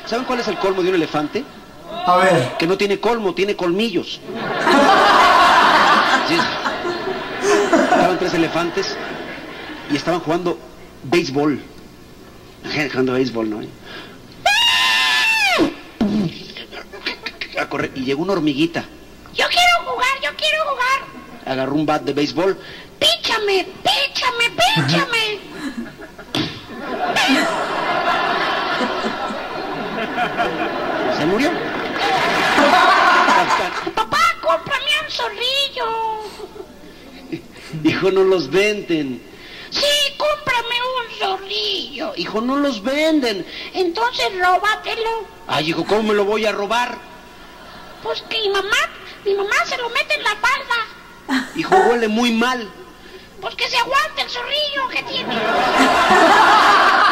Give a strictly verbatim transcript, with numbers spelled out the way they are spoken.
¿Saben cuál es el colmo de un elefante? A ver. Que no tiene colmo, tiene colmillos. Sí. Estaban tres elefantes y estaban jugando béisbol. Jugando béisbol, ¿no? A correr, y llegó una hormiguita. Yo quiero jugar, yo quiero jugar. Agarró un bat de béisbol. Píchame, píchame, píchame. Se murió. Papá, cómprame un zorrillo. Hijo, no los venden. Sí, cómprame un zorrillo. Hijo, no los venden. Entonces róbatelo. Ay, hijo, ¿cómo me lo voy a robar? Pues que mi mamá, mi mamá se lo mete en la falda. Hijo, huele muy mal. Pues que se aguante el zorrillo que tiene.